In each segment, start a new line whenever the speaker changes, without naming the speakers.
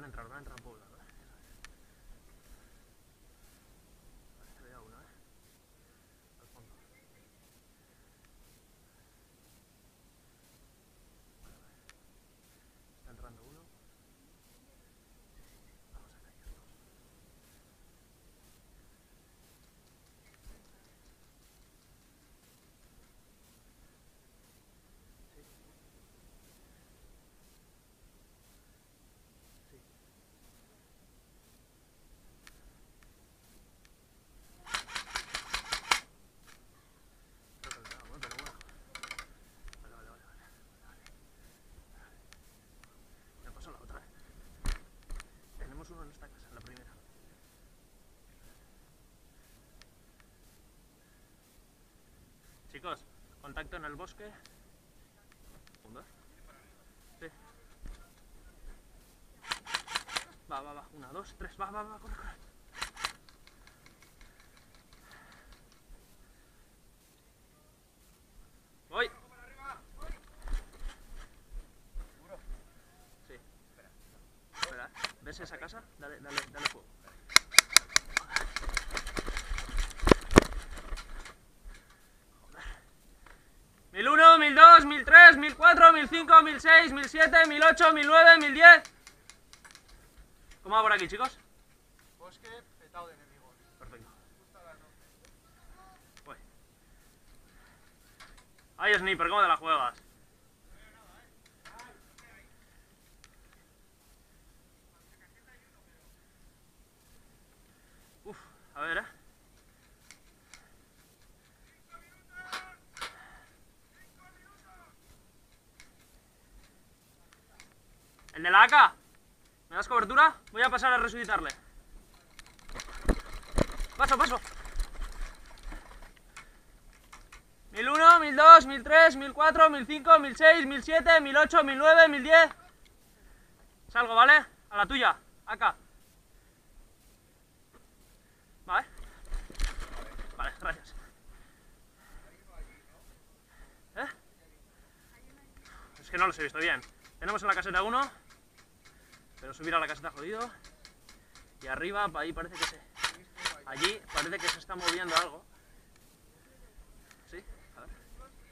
entrar a poblar, ¿eh? Vale, veo uno, al fondo. Está entrando uno. Vamos a callarnos. Sí. Sí. Pero bueno. Vale. Me pasó la otra, Tenemos uno en esta casa, en la primera. Chicos, contacto en el bosque. ¿Segundo? Sí. Va. 1, 2, 3. Va, corre. Voy. Sí. Espera. ¿Ves esa casa? Dale fuego. 1001, 1002, 1003, 1004, 1005, 1006, 1007, 1008, 1009, 1010. ¿Cómo va por aquí, chicos?
Bosque petado de enemigos.
Perfecto. Voy. Ay, Sniper, ¿cómo te la juegas? Uf, a ver, ¿El de la AK? ¿Me das cobertura? Voy a pasar a resucitarle. Paso. 1001, 1002, 1003, 1004, 1005, 1006, 1007, 1008, 1009, 1010. Salgo, ¿vale? A la tuya, AK. Vale, gracias. Es que no los he visto bien. Tenemos en la caseta 1, pero subir a la caseta jodido. Y arriba, ahí parece que se... Allí parece que se está moviendo algo. ¿Sí? A ver.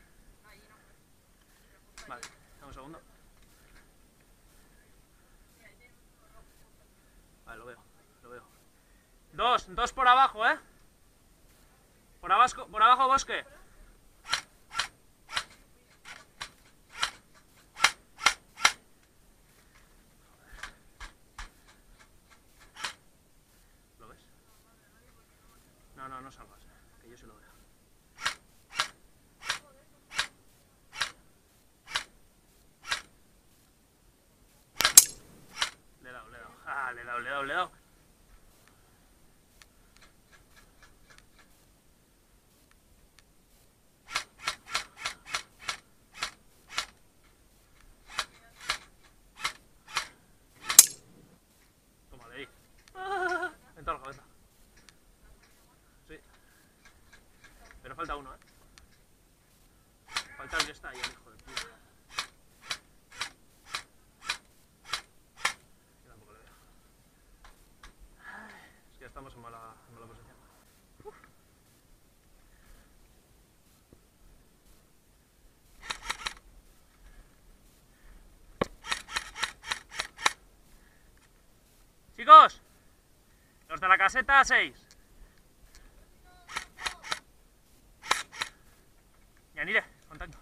Vale, dame un segundo. Vale, lo veo. Dos por abajo, Por abajo bosque. ¿Lo ves? No salgas, que yo se lo veo. Le he dado. Le he dado. Toma, le di. En toda la cabeza. Sí. Pero falta uno, Falta el que está ahí, el hijo de puta. Yo tampoco le veo. Es que estamos en mala posición. Chicos, los de la caseta 6. Yanire, contacto.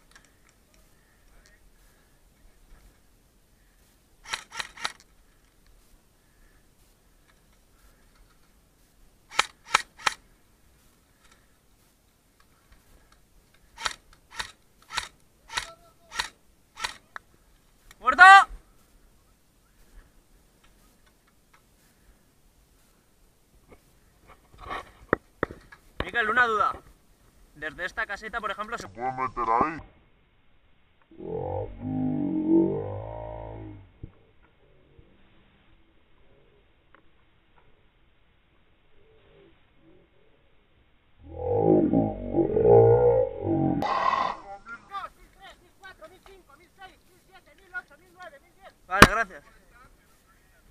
¡Muerto! Miquel, una duda. Desde esta caseta, por ejemplo, ¿se puede meter ahí? Vale, gracias.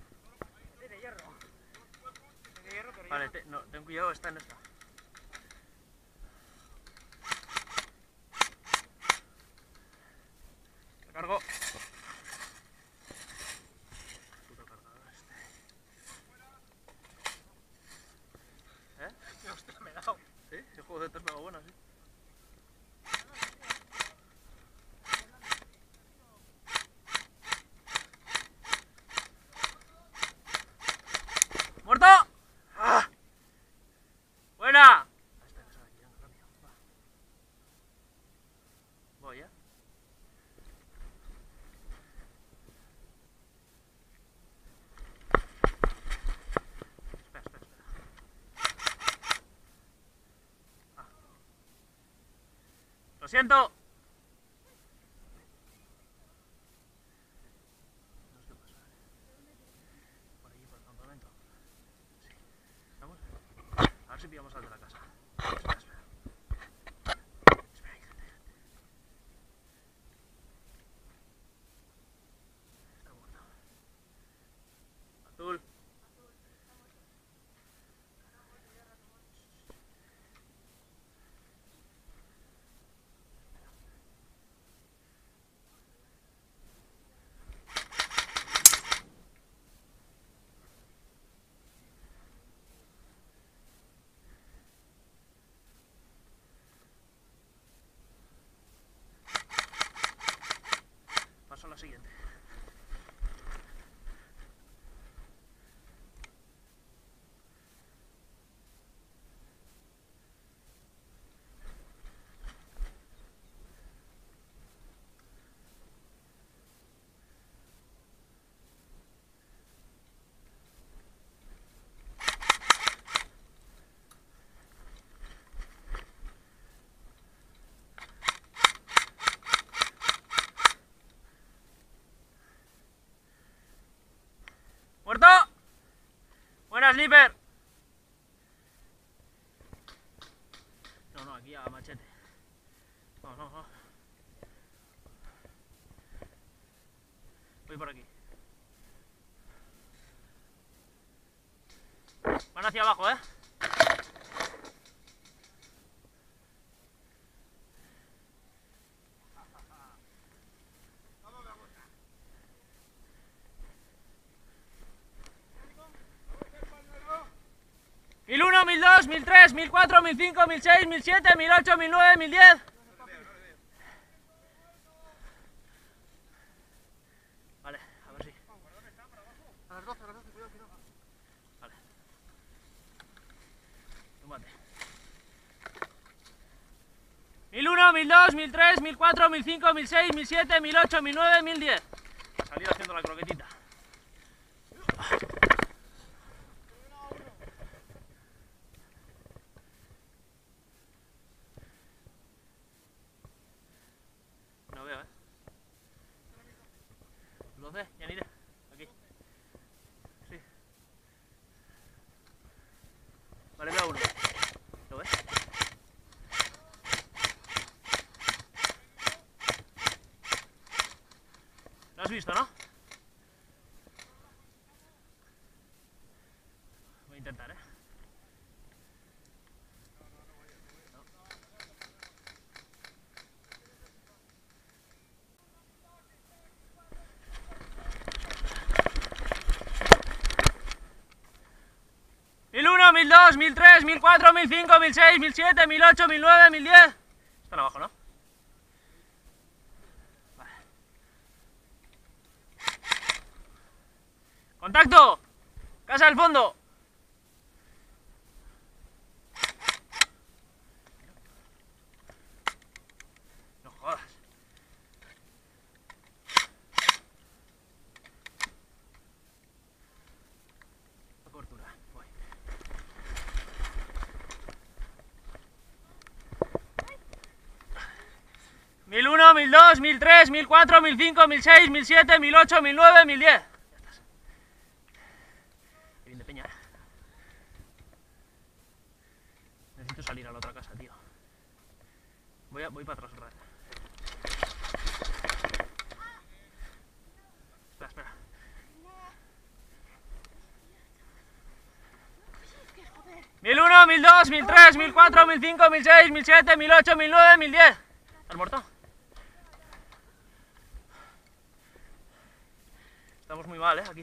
Vale, no, ten cuidado, está en esta. Recargo. Puto cargador este. ¿Eh?
Hostia, me he dado.
Sí, ese juego de te has pegado bueno, sí. ¡Muerto! ¡Ah! ¡Buena! Esta que sale aquí, venga, rápido, va. Voy, ¿eh? Espera. Ah. Lo siento. No sé qué pasa. Por allí, por el campamento. Sí. ¿Vamos? A ver si pillamos al de la casa. Espera. Espera, hay gente. Está muerto. Azul. Paso a la siguiente. ¡Muerto! ¡Buena, Sniper! No, aquí a machete. Vamos. Voy por aquí. Van hacia abajo, ¿eh? ¡1001, 1002, 1003, 1004, 1005, 1006, 1007, 1008, 1009, 1010. Vale, a ver si.
A las 12, cuidado.
Vale. Túmbate. 1001, 1002, 1003, 1004, 1005, 1006, 1007, 1008, 1009, 1010. Salir haciendo la croquetita. No veo, 12, Yanire, aquí. Sí. Vale, veo uno. ¿Lo ves? ¿Lo has visto, no? Voy a intentar, ¿eh? No. 1001, 1002, 1003, 1004, 1005, 1006, 1007, 1008, 1009, 1010. Están abajo, ¿no? Vale. ¡Contacto! ¡Casa del fondo! No jodas. La cobertura, voy. ¡1001, 1002, 1003, 1004, 1005, 1006, 1007, 1008, 1009, 1010. Ya estás. Qué bien de peña, ¿eh? Necesito salir a la otra casa, tío. Voy para atrás otra vez. Espera. 1002, 1003, 1004, 1005, 1006, 1007, 1008, 1009, 1010. ¿Estás muerto? Estamos muy mal, aquí.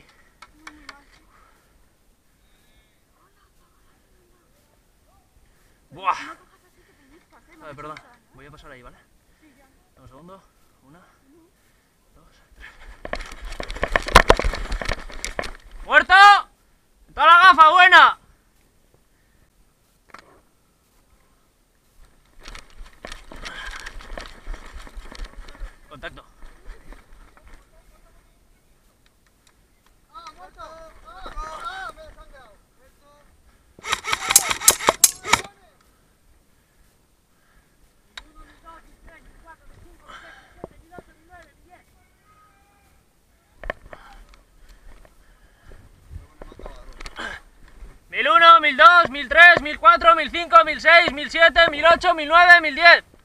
Buah. A ver, perdón. Voy a pasar ahí, ¿vale? Un segundo. 1, 2, 3. ¡Muerto! ¡Toda la gafa buena! Contacto.
Me he sangrado.
¡1001, 1002, 1003, 1004, 1005, 1006, 1007, 1008, 1009, 1010.